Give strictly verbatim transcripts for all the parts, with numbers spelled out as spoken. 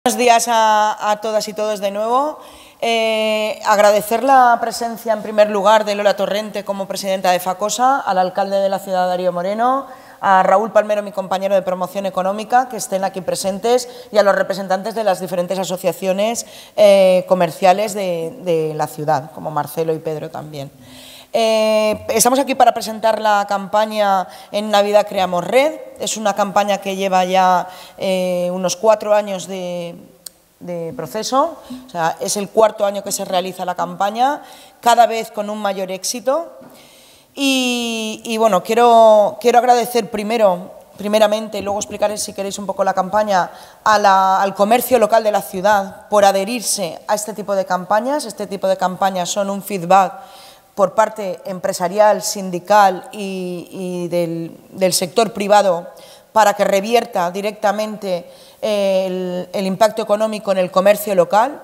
Buenos días a, a todas y todos de nuevo. Eh, agradecer la presencia, en primer lugar, de Lola Torrente como presidenta de FACOSA, al alcalde de la ciudad, Darío Moreno, a Raúl Palmero, mi compañero de promoción económica, que estén aquí presentes, y a los representantes de las diferentes asociaciones eh, comerciales de, de la ciudad, como Marcelo y Pedro también. Eh, estamos aquí para presentar la campaña En Navidad Creamos Red. Es una campaña que lleva ya eh, unos cuatro años de, de proceso, o sea, es el cuarto año que se realiza la campaña, cada vez con un mayor éxito. Y, y bueno, quiero, quiero agradecer primero, primeramente, y luego explicaré si queréis un poco la campaña, a la, al comercio local de la ciudad por adherirse a este tipo de campañas. Este tipo de campañas son un feedback por parte empresarial, sindical y, y del, del sector privado para que revierta directamente el, el impacto económico en el comercio local.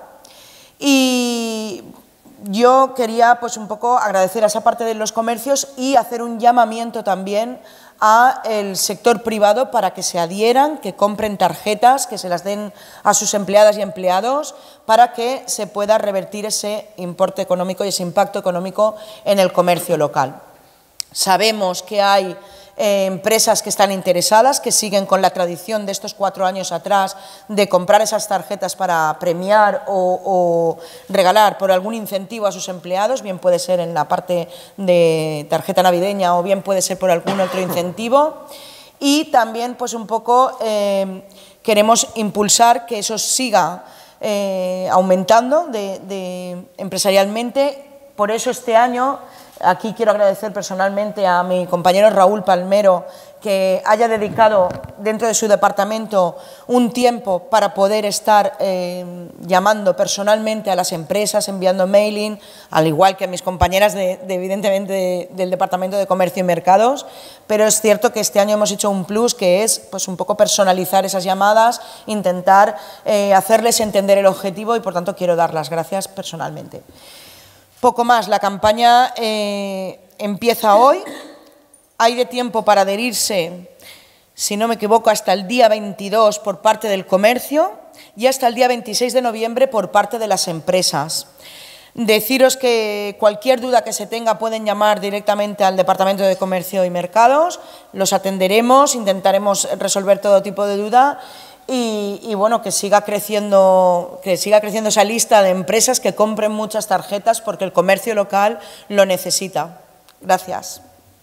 Y yo quería pues un poco agradecer a esa parte de los comercios y hacer un llamamiento también al sector privado para que se adhieran, que compren tarjetas, que se las den a sus empleadas y empleados para que se pueda revertir ese importe económico y ese impacto económico en el comercio local. Sabemos que hay eh, empresas que están interesadas, que siguen con la tradición de estos cuatro años atrás de comprar esas tarjetas para premiar o, o regalar por algún incentivo a sus empleados, bien puede ser en la parte de tarjeta navideña o bien puede ser por algún otro incentivo. Y también pues un poco eh, queremos impulsar que eso siga eh, aumentando de, de, empresarialmente. Por eso este año aquí quiero agradecer personalmente a mi compañero Raúl Palmero que haya dedicado dentro de su departamento un tiempo para poder estar eh, llamando personalmente a las empresas, enviando mailing, al igual que a mis compañeras de, de, evidentemente de, del Departamento de Comercio y Mercados, pero es cierto que este año hemos hecho un plus que es pues, un poco personalizar esas llamadas, intentar eh, hacerles entender el objetivo y por tanto quiero dar las gracias personalmente. Poco más, la campaña eh, empieza hoy, hay de tiempo para adherirse, si no me equivoco, hasta el día veintidós por parte del comercio y hasta el día veintiséis de noviembre por parte de las empresas. Deciros que cualquier duda que se tenga pueden llamar directamente al Departamento de Comercio y Mercados, los atenderemos, intentaremos resolver todo tipo de duda. Y, y bueno, que siga creciendo, que siga creciendo esa lista de empresas que compren muchas tarjetas porque el comercio local lo necesita. Gracias.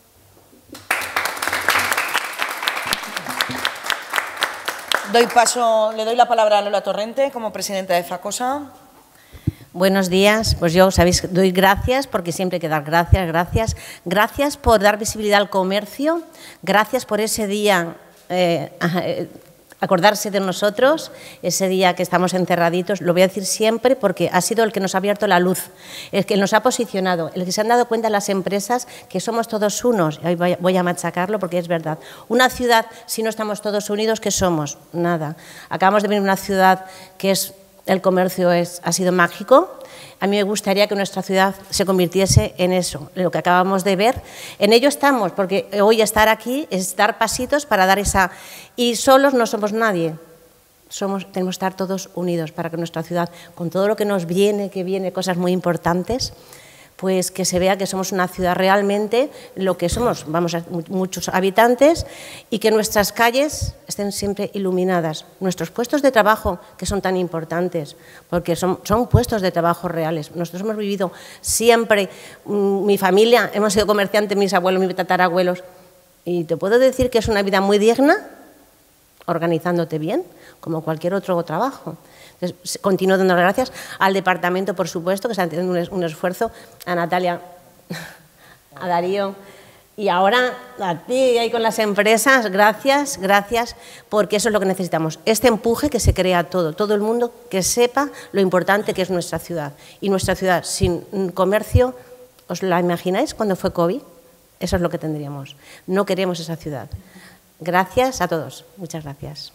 Doy paso, le doy la palabra a Lola Torrente como presidenta de FACOSA. Buenos días, pues yo, sabéis, doy gracias porque siempre hay que dar gracias, gracias. Gracias por dar visibilidad al comercio, gracias por ese día eh, eh, acordarse de nosotros, ese día que estamos encerraditos, lo voy a decir siempre porque ha sido el que nos ha abierto la luz, el que nos ha posicionado, el que se han dado cuenta las empresas que somos todos unos. Hoy voy a machacarlo porque es verdad. Una ciudad, si no estamos todos unidos, ¿qué somos? Nada. Acabamos de venir a una ciudad que es, el comercio es, ha sido mágico. A mí me gustaría que nuestra ciudad se convirtiese en eso, en lo que acabamos de ver. En ello estamos, porque hoy estar aquí es dar pasitos para dar esa... Y solos no somos nadie, somos, tenemos que estar todos unidos para que nuestra ciudad, con todo lo que nos viene, que viene, cosas muy importantes, pues que se vea que somos una ciudad realmente lo que somos, vamos a muchos habitantes, y que nuestras calles estén siempre iluminadas. Nuestros puestos de trabajo, que son tan importantes, porque son, son puestos de trabajo reales. Nosotros hemos vivido siempre, mi familia, hemos sido comerciantes, mis abuelos, mis tatarabuelos, y te puedo decir que es una vida muy digna, organizándote bien, como cualquier otro trabajo. Entonces, continúo dando las gracias al departamento, por supuesto, que está haciendo un esfuerzo, a Natalia, a Darío, y ahora a ti ahí con las empresas, gracias, gracias, porque eso es lo que necesitamos, este empuje que se crea todo, todo el mundo que sepa lo importante que es nuestra ciudad. Y nuestra ciudad sin comercio, ¿os la imagináis cuando fue COVID? Eso es lo que tendríamos. No queremos esa ciudad. Gracias a todos. Muchas gracias.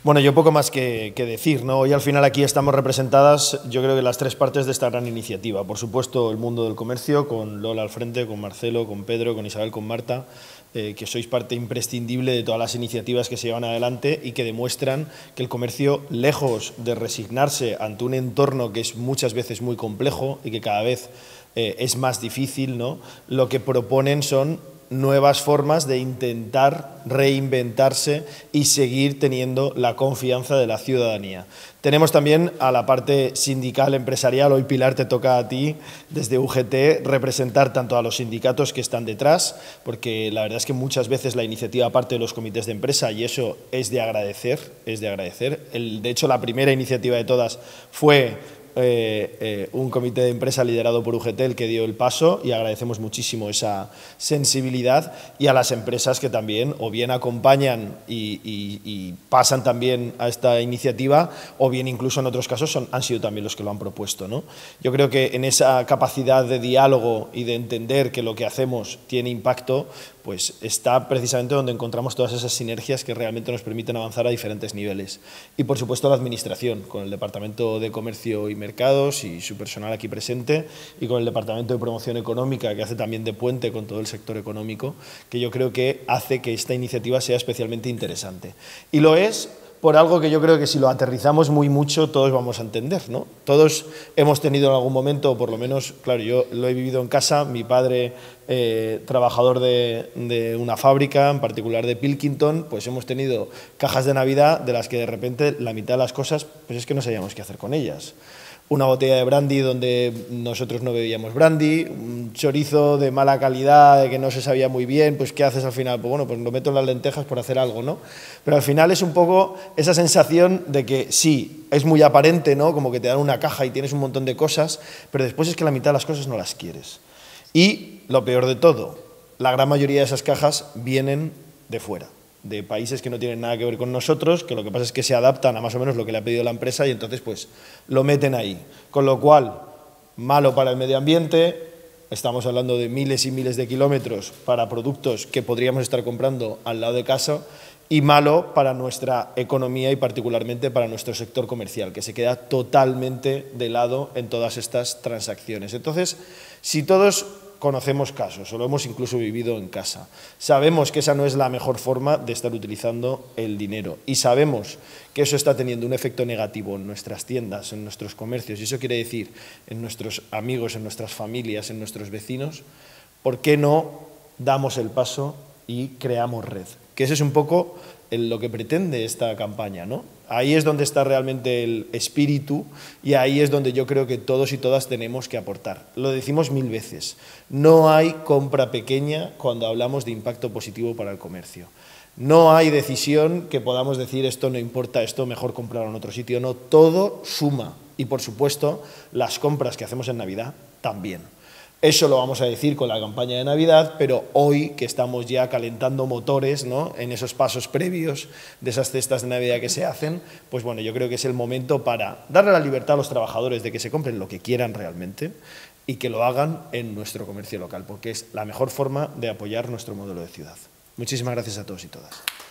Bueno, yo poco más que, que decir, ¿no? Hoy al final aquí estamos representadas, yo creo que las tres partes de esta gran iniciativa. Por supuesto, el mundo del comercio, con Lola al frente, con Marcelo, con Pedro, con Isabel, con Marta, eh, que sois parte imprescindible de todas las iniciativas que se llevan adelante y que demuestran que el comercio, lejos de resignarse ante un entorno que es muchas veces muy complejo y que cada vez eh, es más difícil, ¿no? Lo que proponen son nuevas formas de intentar reinventarse y seguir teniendo la confianza de la ciudadanía. Tenemos también a la parte sindical empresarial. Hoy, Pilar, te toca a ti, desde U G T, representar tanto a los sindicatos que están detrás, porque la verdad es que muchas veces la iniciativa parte de los comités de empresa y eso es de agradecer, es de agradecer. El, de hecho, la primera iniciativa de todas fue Eh, eh, un comité de empresa liderado por U G T el que dio el paso y agradecemos muchísimo esa sensibilidad, y a las empresas que también o bien acompañan y, y, y pasan también a esta iniciativa o bien incluso en otros casos son, han sido también los que lo han propuesto, ¿no? Yo creo que en esa capacidad de diálogo y de entender que lo que hacemos tiene impacto, pues está precisamente donde encontramos todas esas sinergias que realmente nos permiten avanzar a diferentes niveles. Y por supuesto la Administración, con el Departamento de Comercio y Mercados y su personal aquí presente, y con el Departamento de Promoción Económica, que hace también de puente con todo el sector económico, que yo creo que hace que esta iniciativa sea especialmente interesante. Y lo es por algo que yo creo que si lo aterrizamos muy mucho todos vamos a entender, ¿no? Todos hemos tenido en algún momento, o por lo menos, claro, yo lo he vivido en casa, mi padre, eh, trabajador de, de una fábrica, en particular de Pilkington, pues hemos tenido cajas de Navidad de las que de repente la mitad de las cosas, pues es que no sabíamos qué hacer con ellas. Una botella de brandy donde nosotros no bebíamos brandy, un chorizo de mala calidad, de que no se sabía muy bien, pues ¿qué haces al final? Pues bueno, pues lo meto en las lentejas por hacer algo, ¿no? Pero al final es un poco esa sensación de que sí, es muy aparente, ¿no? Como que te dan una caja y tienes un montón de cosas, pero después es que la mitad de las cosas no las quieres. Y lo peor de todo, la gran mayoría de esas cajas vienen de fuera, de países que no tienen nada que ver con nosotros, que lo que pasa es que se adaptan a más o menos lo que le ha pedido la empresa y entonces pues lo meten ahí. Con lo cual, malo para el medio ambiente, estamos hablando de miles y miles de kilómetros para productos que podríamos estar comprando al lado de casa, y malo para nuestra economía y particularmente para nuestro sector comercial, que se queda totalmente de lado en todas estas transacciones. Entonces, si todos conocemos casos, o lo hemos incluso vivido en casa, sabemos que esa no es la mejor forma de estar utilizando el dinero y sabemos que eso está teniendo un efecto negativo en nuestras tiendas, en nuestros comercios, y eso quiere decir en nuestros amigos, en nuestras familias, en nuestros vecinos, ¿por qué no damos el paso y creamos red? Que ese es un poco el, lo que pretende esta campaña, ¿no? Ahí es donde está realmente el espíritu y ahí es donde yo creo que todos y todas tenemos que aportar. Lo decimos mil veces, no hay compra pequeña cuando hablamos de impacto positivo para el comercio. No hay decisión que podamos decir esto no importa, esto mejor comprarlo en otro sitio, no, todo suma. Y por supuesto, las compras que hacemos en Navidad también. Eso lo vamos a decir con la campaña de Navidad, pero hoy que estamos ya calentando motores, ¿no?, en esos pasos previos de esas cestas de Navidad que se hacen, pues bueno, yo creo que es el momento para darle la libertad a los trabajadores de que se compren lo que quieran realmente y que lo hagan en nuestro comercio local, porque es la mejor forma de apoyar nuestro modelo de ciudad. Muchísimas gracias a todos y todas.